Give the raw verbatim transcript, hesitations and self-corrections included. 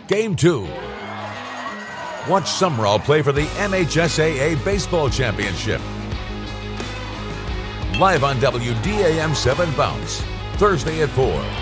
Game two. Watch Sumrall play for the M H S A A Baseball Championship. Live on W D A M seven Bounce, Thursday at four.